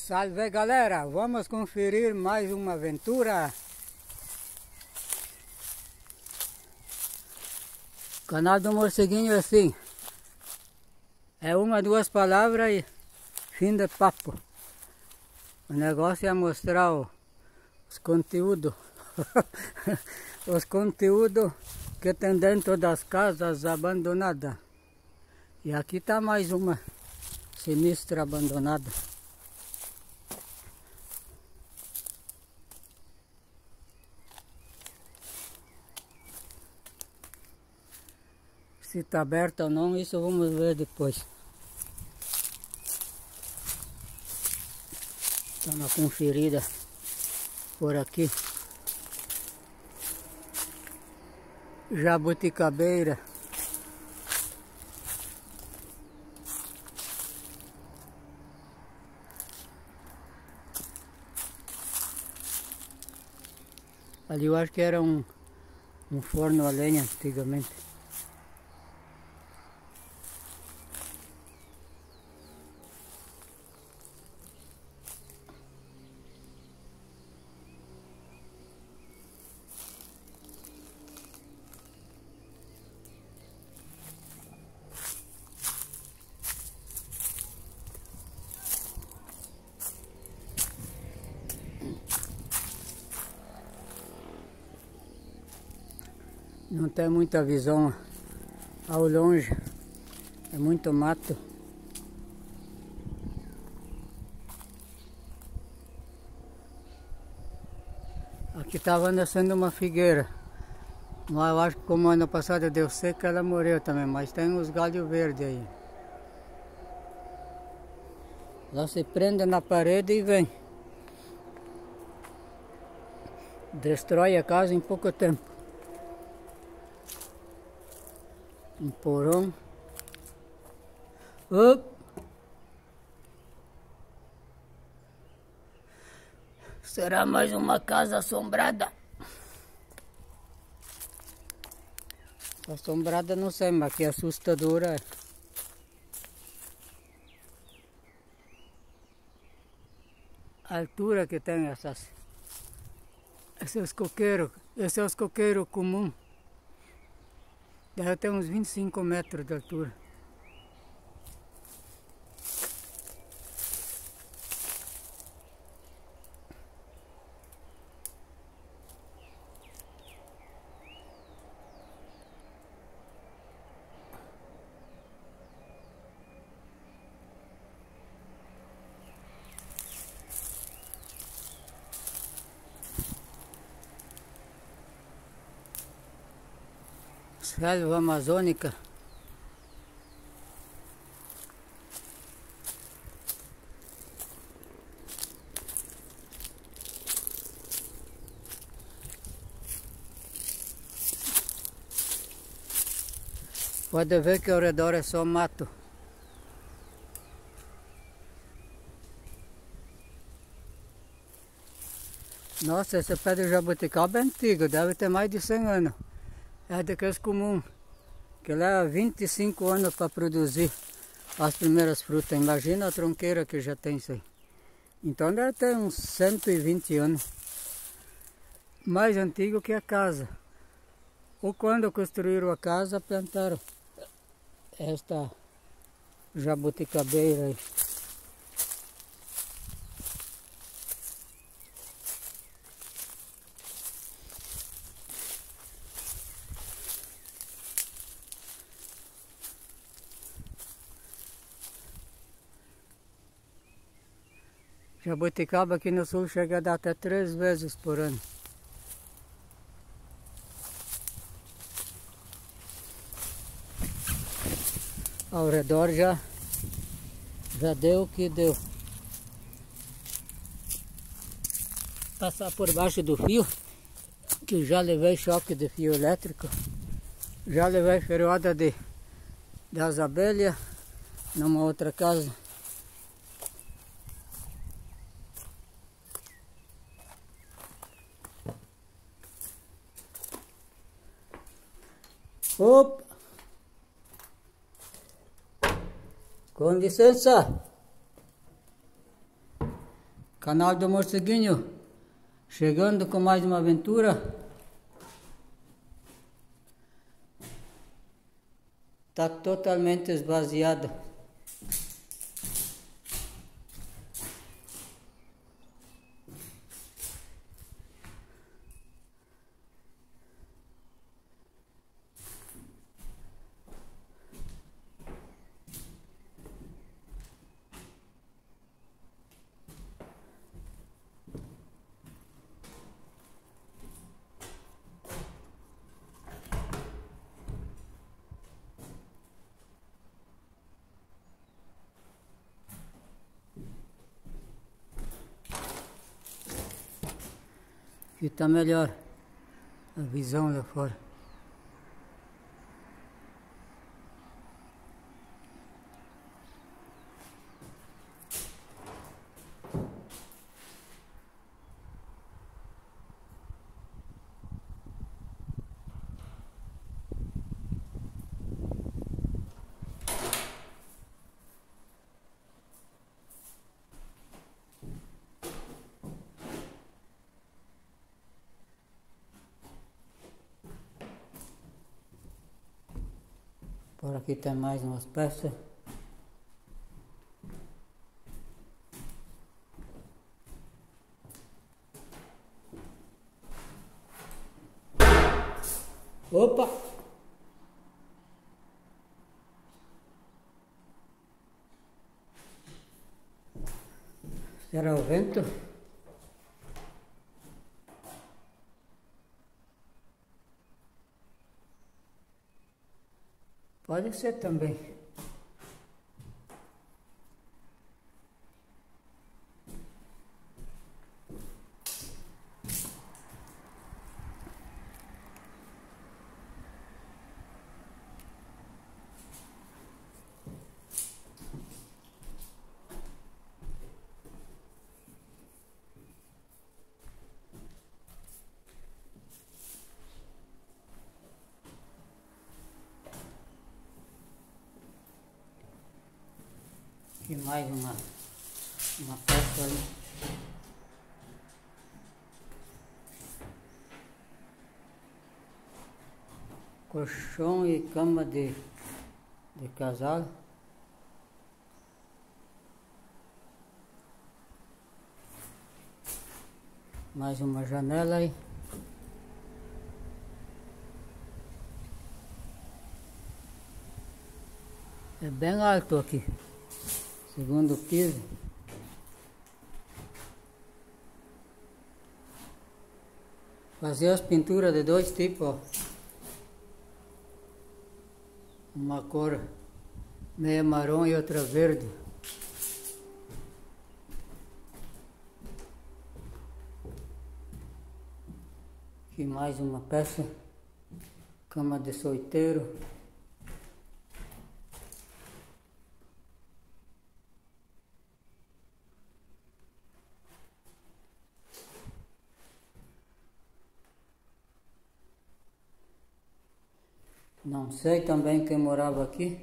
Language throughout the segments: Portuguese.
Salve galera, vamos conferir mais uma aventura. O canal do Morceguinho é assim, é uma, duas palavras e fim de papo. O negócio é mostrar os conteúdos, os conteúdos que tem dentro das casas abandonadas. E aqui tá mais uma sinistra abandonada. Se está aberta ou não, isso vamos ver depois. Dá uma conferida por aqui. Jabuticabeira. Ali eu acho que era um forno a lenha antigamente. Não tem muita visão ao longe, é muito mato. Aqui estava nascendo uma figueira, mas eu acho que como ano passado deu seca, ela morreu também, mas tem uns galhos verdes aí. Ela se prende na parede e vem. Destrói a casa em pouco tempo. Um porão. Será mais uma casa assombrada? Assombrada não sei, mas que assustadora é. A altura que tem esses coqueiros. Esse é os coqueiros comuns. Deve ter uns 25 metros de altura. Selva amazônica. Pode ver que ao redor é só mato. Nossa, esse pé de jabuticaba é antigo, deve ter mais de 100 anos. É daqueles comuns, que leva 25 anos para produzir as primeiras frutas. Imagina a tronqueira que já tem isso aí. Então deve ter uns 120 anos. Mais antigo que a casa. Ou quando construíram a casa, plantaram esta jabuticabeira aí. Jabuticaba aqui no sul chega a dar até 3 vezes por ano. Ao redor já deu o que deu. Passar por baixo do fio, que já levei choque de fio elétrico. Já levei ferroada das abelhas numa outra casa. Opa! Com licença. Canal do Morceguinho, chegando com mais uma aventura. Tá totalmente esvaziado. Aqui tá melhor a visão lá fora. Por aqui tem mais umas peças. Opa! Será o vento? Pode ser também. E mais uma peça ali. Colchão e cama de casal. Mais uma janela aí. É bem alto aqui. Segundo piso. Fazer as pinturas de dois tipos, ó. Uma cor meia marrom e outra verde. Aqui mais uma peça. Cama de solteiro. Não sei também quem morava aqui.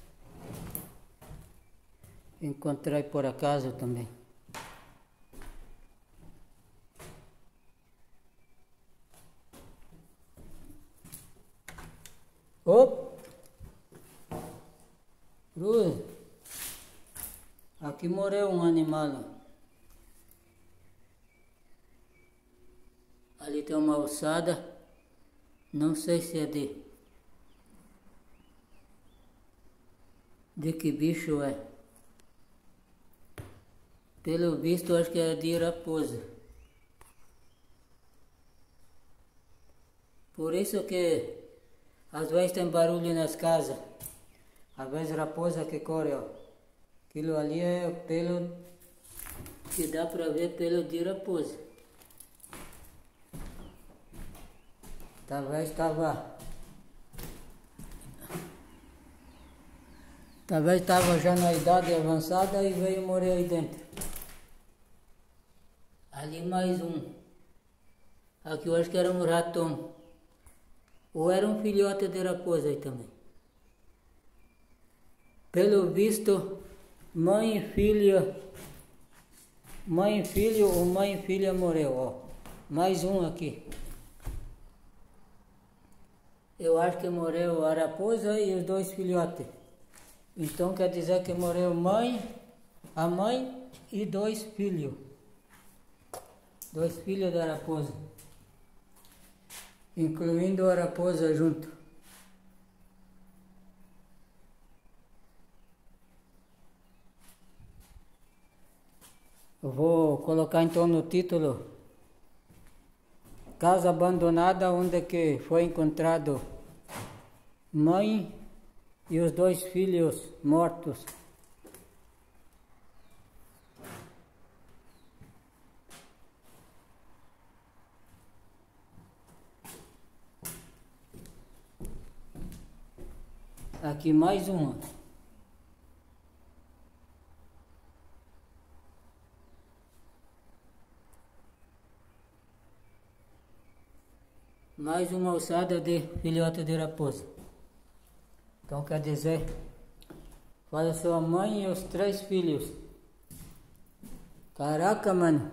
Encontrei por acaso também. Opa! Cruz! Aqui morreu um animal. Ali tem uma ossada. Não sei se é de que bicho é. Pelo visto, acho que é de raposa. Por isso que às vezes tem barulho nas casas. Às vezes raposa que corre, ó. Aquilo ali é o pelo que dá pra ver, pelo de raposa. Talvez estava já na idade avançada e veio morrer aí dentro. Ali mais um. Aqui eu acho que era um ratão. Ou era um filhote de raposa aí também. Pelo visto, mãe e filha mãe e filho ou mãe e filha morreu, ó. Mais um aqui. Eu acho que morreu a raposa e os dois filhotes. Então quer dizer que morreu a mãe e dois filhos. Dois filhos da raposa. Incluindo a raposa junto. Eu vou colocar então no título: Casa abandonada onde que foi encontrado mãe e os dois filhos mortos. Aqui mais uma. Mais uma ossada de filhote de raposa. Então quer dizer, faleceu a mãe e os 3 filhos. Caraca, mano.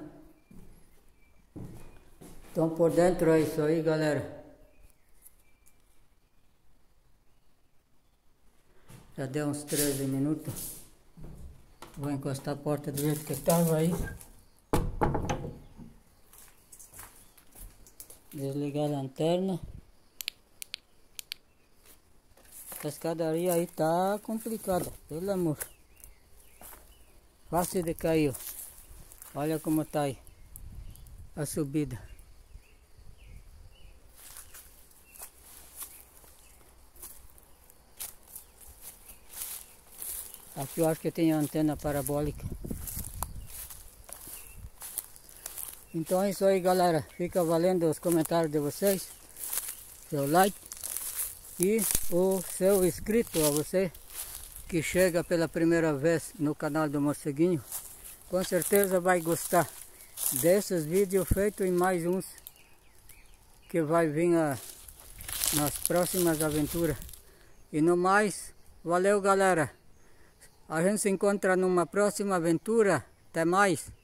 Então por dentro é isso aí, galera. Já deu uns 13 minutos. Vou encostar a porta do jeito que estava aí. Desligar a lanterna. A escadaria aí tá complicada, pelo amor. Fácil de cair. Olha como tá aí a subida. Aqui eu acho que tem antena parabólica. Então é isso aí, galera. Fica valendo os comentários de vocês, seu like e o seu inscrito a você que chega pela primeira vez no canal do Morceguinho. Com certeza vai gostar desses vídeos feitos e mais uns que vai vir nas próximas aventuras. E no mais, valeu, galera. A gente se encontra numa próxima aventura. Até mais.